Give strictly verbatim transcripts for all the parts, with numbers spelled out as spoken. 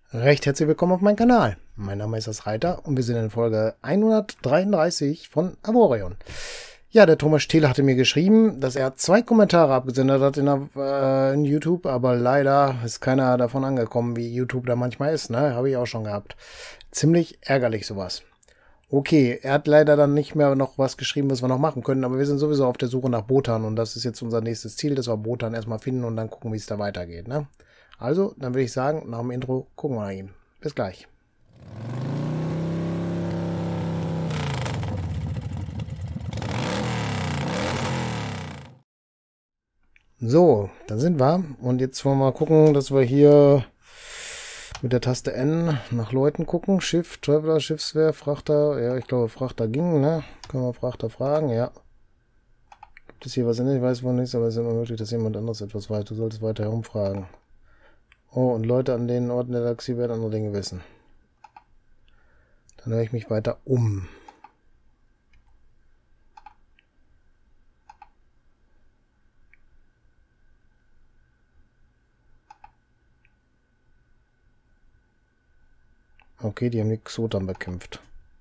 Recht herzlich willkommen auf meinem Kanal. Mein Name ist das Reiter und wir sind in Folge hundertdreiunddreißig von Arboreon. Ja, der Thomas Steele hatte mir geschrieben, dass er zwei Kommentare abgesendet hat in, äh, in YouTube, aber leider ist keiner davon angekommen, wie YouTube da manchmal ist, ne? Habe ich auch schon gehabt. Ziemlich ärgerlich sowas. Okay, er hat leider dann nicht mehr noch was geschrieben, was wir noch machen können, aber wir sind sowieso auf der Suche nach Botan und das ist jetzt unser nächstes Ziel, dass wir Botan erstmal finden und dann gucken, wie es da weitergeht, ne? Also, dann würde ich sagen, nach dem Intro gucken wir nach ihm. Bis gleich. So, da sind wir. Und jetzt wollen wir mal gucken, dass wir hier mit der Taste N nach Leuten gucken. Schiff, Traveler, Schiffswehr, Frachter. Ja, ich glaube, Frachter ging, ne? Können wir Frachter fragen, ja. Gibt es hier was in? Ich weiß wohl nichts, aber es ist immer möglich, dass jemand anderes etwas weiß. Du solltest weiter herumfragen. Oh, und Leute an den Orten der Galaxie werden andere Dinge wissen. Dann höre ich mich weiter um. Okay, die haben die Xotan bekämpft.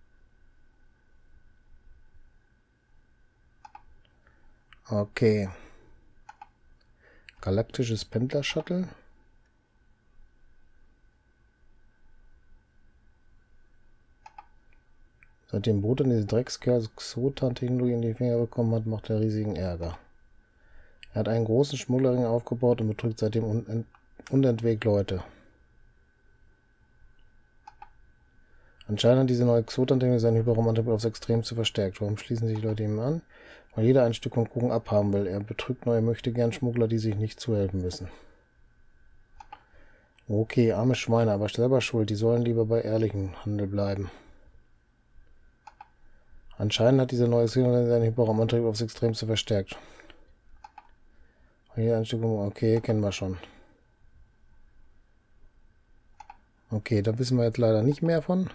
Okay. Galaktisches Pendler-Shuttle. Seitdem Botan diese Dreckskerl Xotan-Technologie in die Finger bekommen hat, macht er riesigen Ärger. Er hat einen großen Schmugglerring aufgebaut und betrügt seitdem unent unentwegt Leute. Anscheinend hat diese neue Xotan-Technologie seinen Hyperraumantrieb aufs Extremste verstärkt. Warum schließen sich die Leute ihm an? Weil jeder ein Stück vom Kuchen abhaben will. Er betrügt neue Möchtegern-Schmuggler, die sich nicht zuhelfen wissen. Okay, arme Schweine, aber selber schuld. Die sollen lieber bei ehrlichem Handel bleiben. Anscheinend hat diese neue Xotan seinen Hyperraumantrieb aufs Extremste verstärkt. Hier ein Stück, okay, kennen wir schon. Okay, da wissen wir jetzt leider nicht mehr von.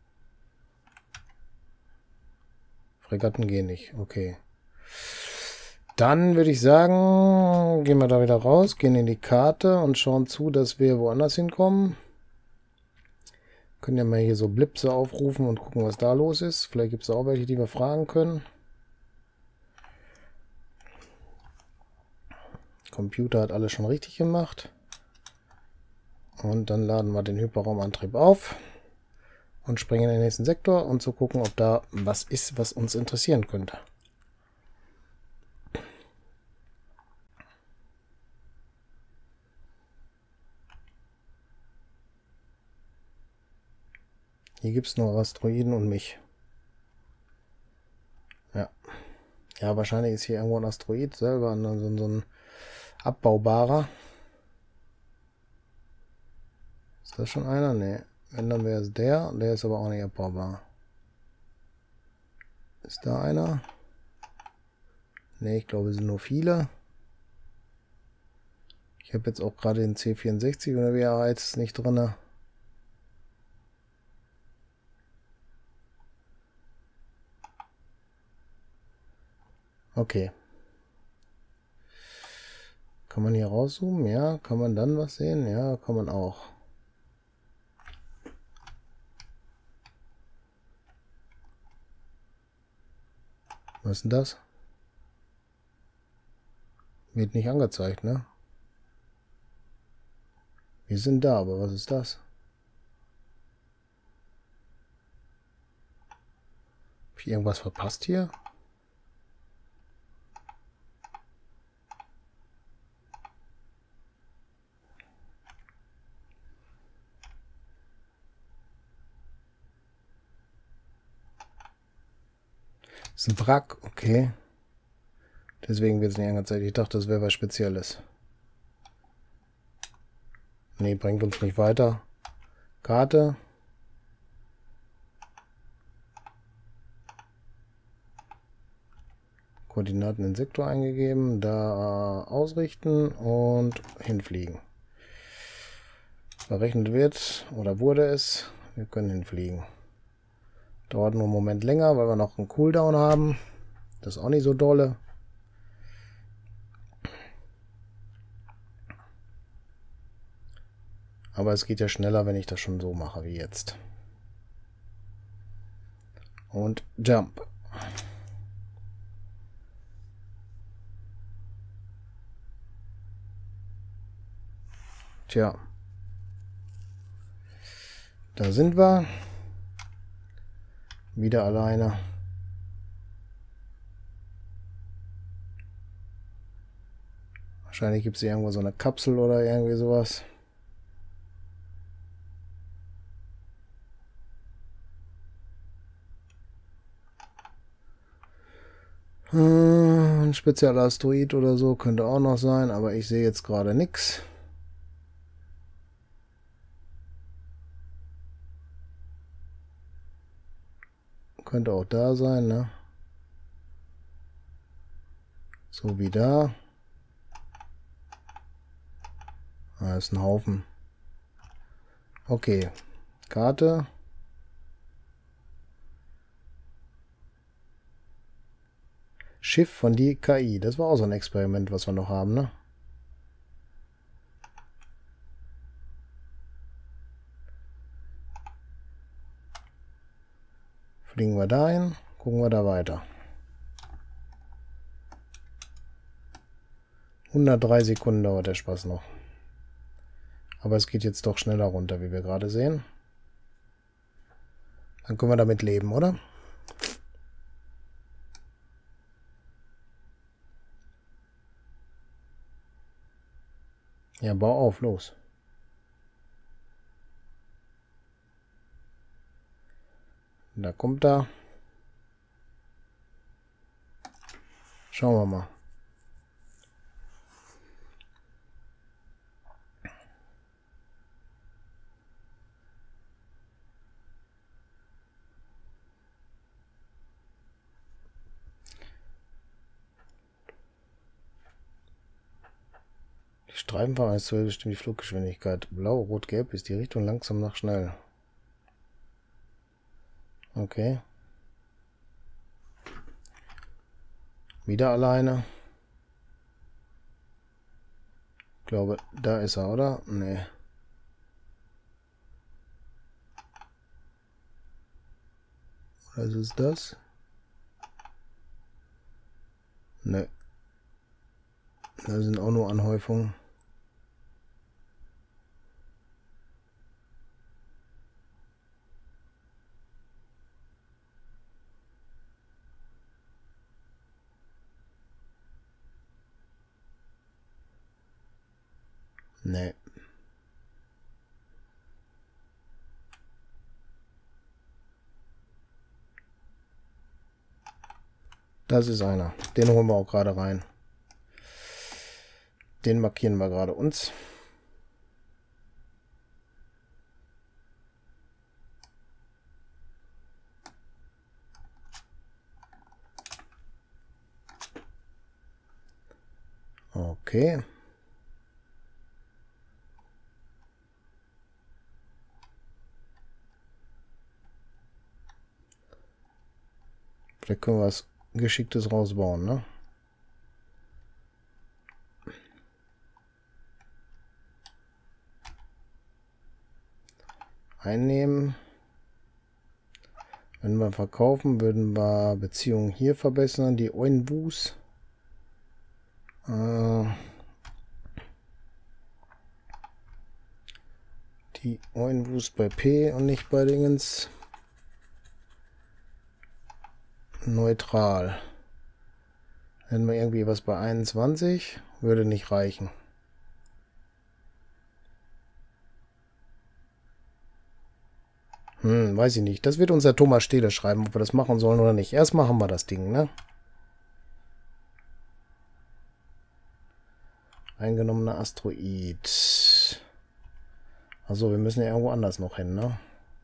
Fregatten gehen nicht, okay. Dann würde ich sagen, gehen wir da wieder raus, gehen in die Karte und schauen zu, dass wir woanders hinkommen. Können ja mal hier so Blipse aufrufen und gucken, was da los ist. Vielleicht gibt es auch welche, die wir fragen können. Computer hat alles schon richtig gemacht. Und dann laden wir den Hyperraumantrieb auf und springen in den nächsten Sektor, um zu gucken, ob da was ist, was uns interessieren könnte. Hier gibt es nur Asteroiden und mich. Ja. Ja, wahrscheinlich ist hier irgendwo ein Asteroid selber, so, so ein abbaubarer. Ist das schon einer? Ne. Wenn, dann wäre es der. Der ist aber auch nicht abbaubar. Ist da einer? Ne, ich glaube, es sind nur viele. Ich habe jetzt auch gerade den C vierundsechzig oder wie er heißt, nicht drin. Okay. Kann man hier rauszoomen? Ja. Kann man dann was sehen? Ja, kann man auch. Was ist denn das? Wird nicht angezeigt, ne? Wir sind da, aber was ist das? Hab ich irgendwas verpasst hier? Das ist ein Wrack, okay. Deswegen wird es nicht angezeigt. Ich dachte, das wäre was Spezielles. Nee, bringt uns nicht weiter. Karte. Koordinaten in den Sektor eingegeben. Da ausrichten und hinfliegen. Berechnet wird oder wurde es. Wir können hinfliegen. Dauert nur einen Moment länger, weil wir noch einen Cooldown haben. Das ist auch nicht so dolle. Aber es geht ja schneller, wenn ich das schon so mache wie jetzt. Und Jump. Tja. Da sind wir. Wieder alleine. Wahrscheinlich gibt es irgendwo so eine Kapsel oder irgendwie sowas. Ein spezieller Asteroid oder so könnte auch noch sein, aber ich sehe jetzt gerade nichts. Könnte auch da sein, ne? So wie da. Ah, ist ein Haufen. Okay. Karte. Schiff von die K I. Das war auch so ein Experiment, was wir noch haben, ne? Fliegen wir dahin, gucken wir da weiter. hundertdrei Sekunden dauert der Spaß noch. Aber es geht jetzt doch schneller runter, wie wir gerade sehen. Dann können wir damit leben, oder? Ja, bau auf, los. Da kommt er. Schauen wir mal. Die Streifenfahrer ist bestimmt die Fluggeschwindigkeit. Blau, rot, gelb ist die Richtung langsam nach schnell. Okay. Wieder alleine. Ich glaube, da ist er, oder? Nee. Oder ist es das? Nee. Da sind auch nur Anhäufungen. Nee. Das ist einer. Den holen wir auch gerade rein. Den markieren wir gerade uns. Okay. Vielleicht können wir was Geschicktes rausbauen, ne? Einnehmen. Wenn wir verkaufen, würden wir Beziehungen hier verbessern. Die Oinbus. Äh, die Oinbus bei P und nicht bei Dingens. Neutral. Hätten wir irgendwie was bei einundzwanzig. Würde nicht reichen. Hm, weiß ich nicht. Das wird unser Thomas Steele schreiben, ob wir das machen sollen oder nicht. Erst machen wir das Ding, ne? Eingenommener Asteroid. Also, wir müssen ja irgendwo anders noch hin, ne?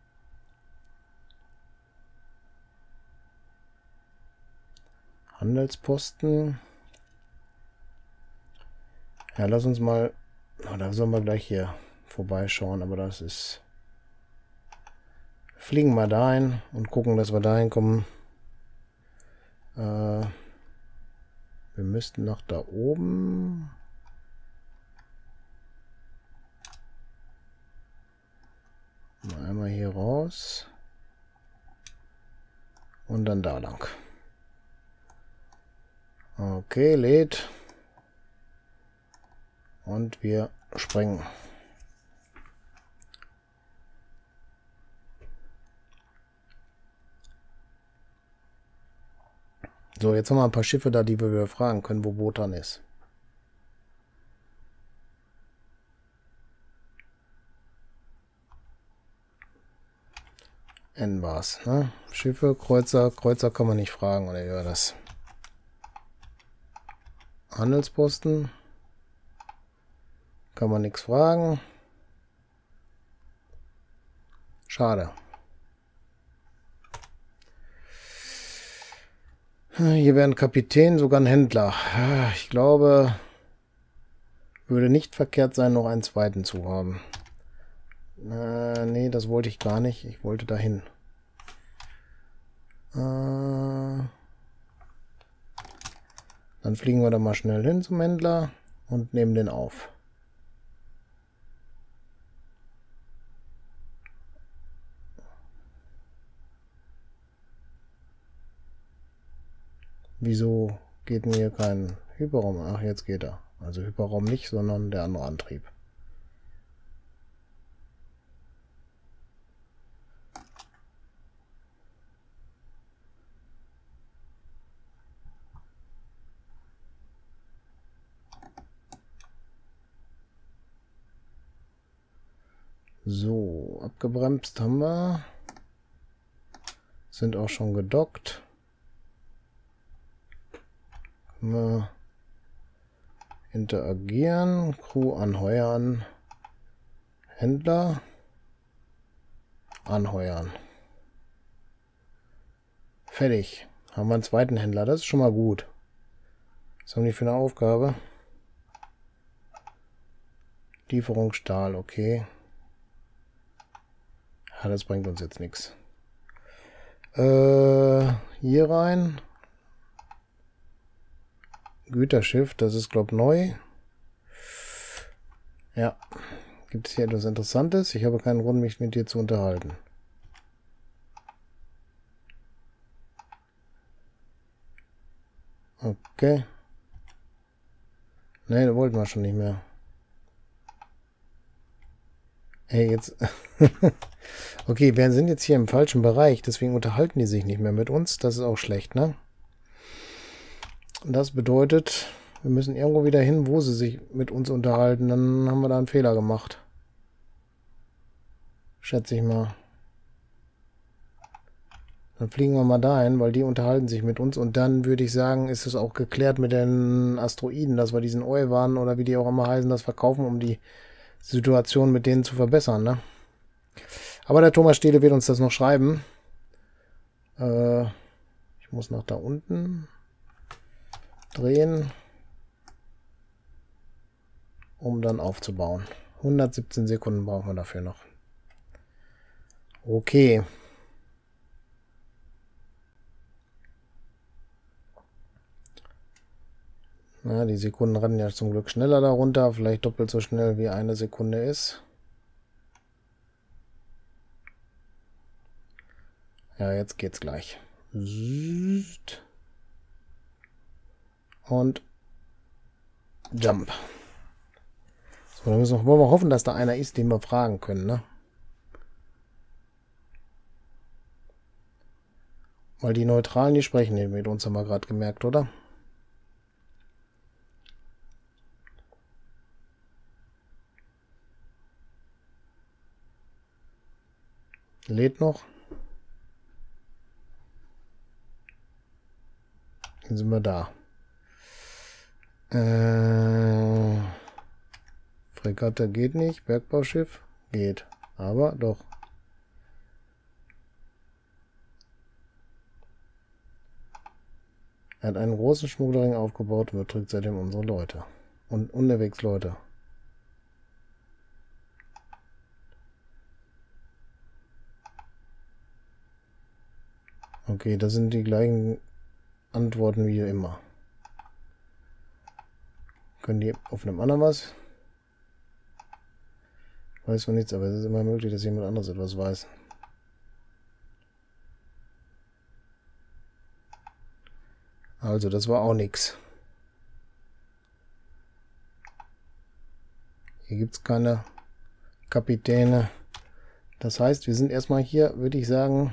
Handelsposten. Ja, lass uns mal... Oh, da sollen wir gleich hier vorbeischauen, aber das ist... Fliegen mal dahin und gucken, dass wir dahin kommen. Äh, wir müssten nach da oben. raus. Und dann da lang. Okay, lädt. Und wir springen. So, jetzt haben wir ein paar Schiffe da, die wir fragen können, wo Wotan ist. N war's, ne? Schiffe, Kreuzer, Kreuzer kann man nicht fragen, oder wie war das? Handelsposten. Kann man nichts fragen. Schade. Hier wäre ein Kapitän, sogar ein Händler. Ich glaube, würde nicht verkehrt sein, noch einen zweiten zu haben. Äh, nee, das wollte ich gar nicht. Ich wollte dahin. Äh, dann fliegen wir da mal schnell hin zum Händler und nehmen den auf. Wieso geht mir hier kein Hyperraum? Ach, jetzt geht er. Also Hyperraum nicht, sondern der andere Antrieb. So, abgebremst haben wir. Sind auch schon gedockt. Können wir interagieren. Crew anheuern. Händler anheuern. Fertig. Haben wir einen zweiten Händler. Das ist schon mal gut. Was haben die für eine Aufgabe? Lieferung Stahl, okay. Ja, das bringt uns jetzt nichts. Äh, hier rein. Güterschiff, das ist, glaube ich, neu. Ja. Gibt es hier etwas Interessantes? Ich habe keinen Grund, mich mit dir zu unterhalten. Okay. Ne, da wollten wir schon nicht mehr. Hey, jetzt... Okay, wir sind jetzt hier im falschen Bereich, deswegen unterhalten die sich nicht mehr mit uns. Das ist auch schlecht, ne? Das bedeutet, wir müssen irgendwo wieder hin, wo sie sich mit uns unterhalten. Dann haben wir da einen Fehler gemacht. Schätze ich mal. Dann fliegen wir mal dahin, weil die unterhalten sich mit uns. Und dann würde ich sagen, ist es auch geklärt mit den Asteroiden, dass wir diesen Euwan oder wie die auch immer heißen, das verkaufen, um die Situation mit denen zu verbessern, ne? Aber der Thomas Steele wird uns das noch schreiben. Äh, ich muss nach da unten drehen, um dann aufzubauen. hundertsiebzehn Sekunden brauchen wir dafür noch. Okay. Na, die Sekunden rennen ja zum Glück schneller darunter, vielleicht doppelt so schnell wie eine Sekunde ist. Ja, jetzt geht's gleich. Und Jump. So, dann müssen wir, wollen wir hoffen, dass da einer ist, den wir fragen können, ne? Weil die Neutralen, die sprechen nicht mit uns, haben wir gerade gemerkt, oder? Lädt noch. Dann sind wir da. Äh, Fregatte geht nicht. Bergbauschiff geht. Aber doch. Er hat einen großen Schmugglerring aufgebaut und betrügt seitdem unsere Leute. Und unterwegs Leute. Okay, das sind die gleichen Antworten wie immer. Können die auf einem anderen was? Weiß man nichts, aber es ist immer möglich, dass jemand anderes etwas weiß. Also, das war auch nichts. Hier gibt es keine Kapitäne. Das heißt, wir sind erstmal hier, würde ich sagen,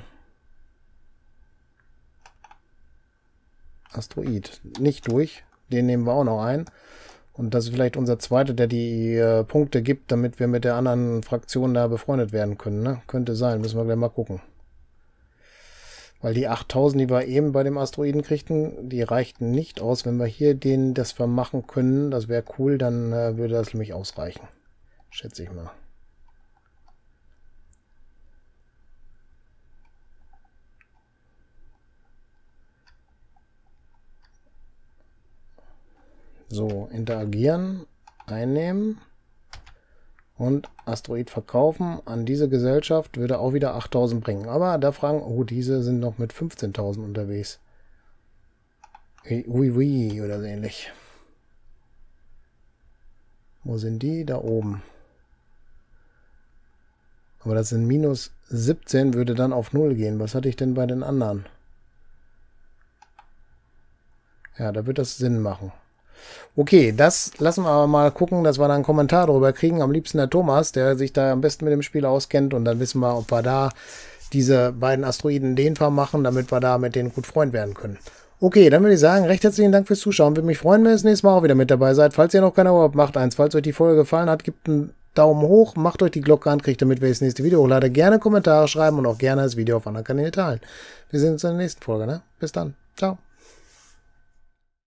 Asteroid. Nicht durch. Den nehmen wir auch noch ein. Und das ist vielleicht unser zweiter, der die äh, Punkte gibt, damit wir mit der anderen Fraktion da befreundet werden können. Ne? Könnte sein, müssen wir gleich mal gucken. Weil die achttausend, die wir eben bei dem Asteroiden kriegten, die reichten nicht aus. Wenn wir hier den das vermachen können, das wäre cool, dann äh, würde das nämlich ausreichen. Schätze ich mal. So, interagieren, einnehmen und Asteroid verkaufen. An diese Gesellschaft würde auch wieder achttausend bringen. Aber da fragen, oh, diese sind noch mit fünfzehntausend unterwegs. Ui, ui, oder so ähnlich. Wo sind die? Da oben. Aber das sind minus siebzehn, würde dann auf null gehen. Was hatte ich denn bei den anderen? Ja, da wird das Sinn machen. Okay, das lassen wir aber mal gucken, dass wir da einen Kommentar drüber kriegen. Am liebsten der Thomas, der sich da am besten mit dem Spiel auskennt. Und dann wissen wir, ob wir da diese beiden Asteroiden den vermachen, damit wir da mit denen gut Freund werden können. Okay, dann würde ich sagen, recht herzlichen Dank fürs Zuschauen. Würde mich freuen, wenn ihr das nächste Mal auch wieder mit dabei seid. Falls ihr noch kein Abo habt, macht eins. Falls euch die Folge gefallen hat, gebt einen Daumen hoch, macht euch die Glocke an, kriegt damit, wenn ich das nächste Video hochlade. Gerne Kommentare schreiben und auch gerne das Video auf anderen Kanälen teilen. Wir sehen uns in der nächsten Folge, ne? Bis dann. Ciao.